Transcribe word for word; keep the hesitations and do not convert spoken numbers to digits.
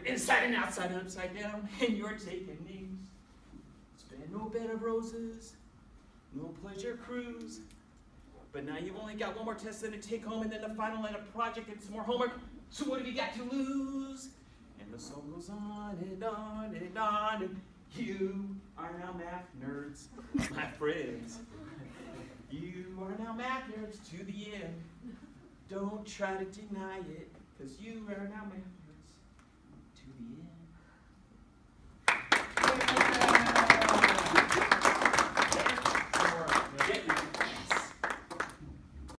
inside and outside, upside down, and you're taking names. It's been no bed of roses, no pleasure cruise. But now you've only got one more test and a take home, and then the final and a project and some more homework. So what have you got to lose? And the song goes on and on and on, and you are now math nerds, my friends. You are now math nerds to the end. Don't try to deny it, because you are now math nerds to the end.